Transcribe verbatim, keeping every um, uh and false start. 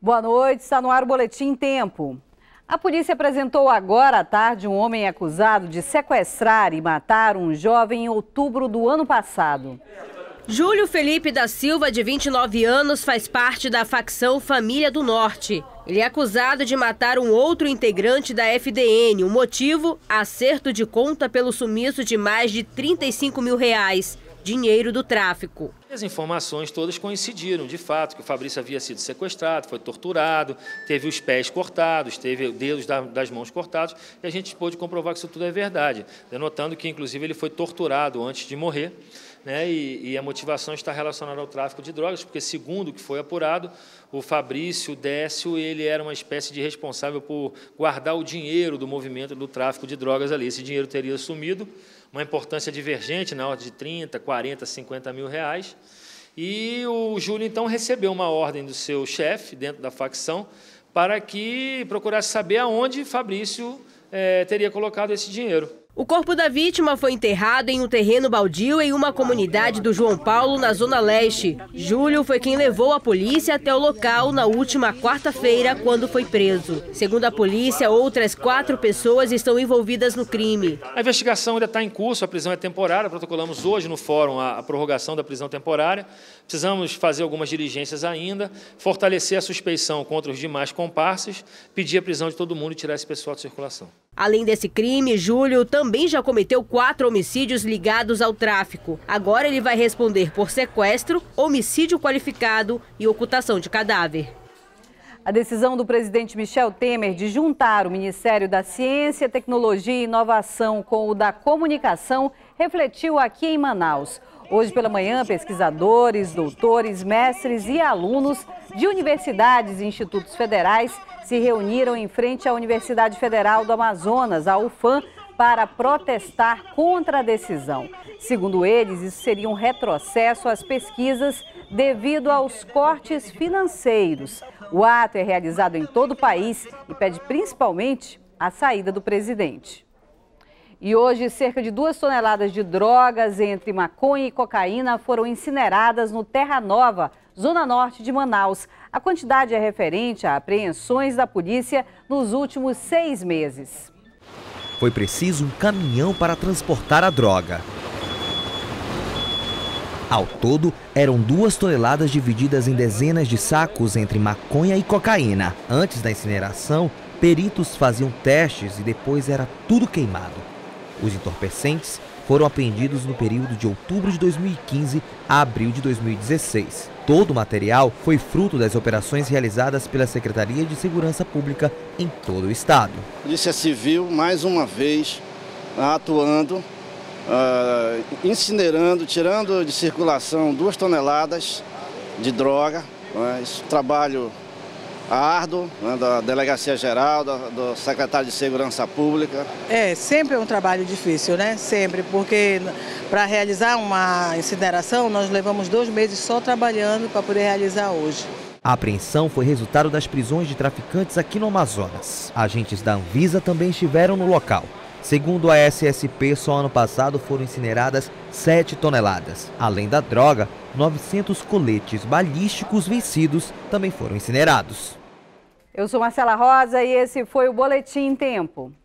Boa noite, está no ar o Boletim Tempo. A polícia apresentou agora à tarde um homem acusado de sequestrar e matar um jovem em outubro do ano passado. Júlio Felipe da Silva, de vinte e nove anos, faz parte da facção Família do Norte. Ele é acusado de matar um outro integrante da F D N. O motivo? Acerto de conta pelo sumiço de mais de trinta e cinco mil reais. Dinheiro do tráfico. As informações todas coincidiram, de fato, que o Fabrício havia sido sequestrado, foi torturado, teve os pés cortados, teve os dedos das mãos cortados, e a gente pôde comprovar que isso tudo é verdade, denotando que, inclusive, ele foi torturado antes de morrer, né, e, e a motivação está relacionada ao tráfico de drogas, porque, segundo o que foi apurado, o Fabrício Décio, ele era uma espécie de responsável por guardar o dinheiro do movimento do tráfico de drogas ali. Esse dinheiro teria sumido, uma importância divergente na ordem de trinta, quarenta, cinquenta mil reais. E o Júlio, então, recebeu uma ordem do seu chefe, dentro da facção, para que procurasse saber aonde Fabrício eh, teria colocado esse dinheiro. O corpo da vítima foi enterrado em um terreno baldio em uma comunidade do João Paulo, na Zona Leste. Júlio foi quem levou a polícia até o local na última quarta-feira, quando foi preso. Segundo a polícia, outras quatro pessoas estão envolvidas no crime. A investigação ainda está em curso, a prisão é temporária, protocolamos hoje no fórum a, a prorrogação da prisão temporária. Precisamos fazer algumas diligências ainda, fortalecer a suspeição contra os demais comparsas, pedir a prisão de todo mundo e tirar esse pessoal de circulação. Além desse crime, Júlio também já cometeu quatro homicídios ligados ao tráfico. Agora ele vai responder por sequestro, homicídio qualificado e ocultação de cadáver. A decisão do presidente Michel Temer de juntar o Ministério da Ciência, Tecnologia e Inovação com o da Comunicação refletiu aqui em Manaus. Hoje pela manhã, pesquisadores, doutores, mestres e alunos de universidades e institutos federais se reuniram em frente à Universidade Federal do Amazonas, a U F A M, para protestar contra a decisão. Segundo eles, isso seria um retrocesso às pesquisas devido aos cortes financeiros. O ato é realizado em todo o país e pede principalmente a saída do presidente. E hoje, cerca de duas toneladas de drogas entre maconha e cocaína foram incineradas no Terra Nova, zona norte de Manaus. A quantidade é referente a apreensões da polícia nos últimos seis meses. Foi preciso um caminhão para transportar a droga. Ao todo, eram duas toneladas divididas em dezenas de sacos entre maconha e cocaína. Antes da incineração, peritos faziam testes e depois era tudo queimado. Os entorpecentes foram apreendidos no período de outubro de dois mil e quinze a abril de dois mil e dezesseis. Todo o material foi fruto das operações realizadas pela Secretaria de Segurança Pública em todo o estado. A Polícia Civil, mais uma vez, atuando, uh, incinerando, tirando de circulação duas toneladas de droga. Uh, esse trabalho árduo, né, da Delegacia Geral, do, do Secretário de Segurança Pública. É, sempre é um trabalho difícil, né? Sempre, porque para realizar uma incineração nós levamos dois meses só trabalhando para poder realizar hoje. A apreensão foi resultado das prisões de traficantes aqui no Amazonas. Agentes da Anvisa também estiveram no local. Segundo a S S P, só ano passado foram incineradas sete toneladas. Além da droga, novecentos coletes balísticos vencidos também foram incinerados. Eu sou Marcela Rosa e esse foi o Boletim Tempo.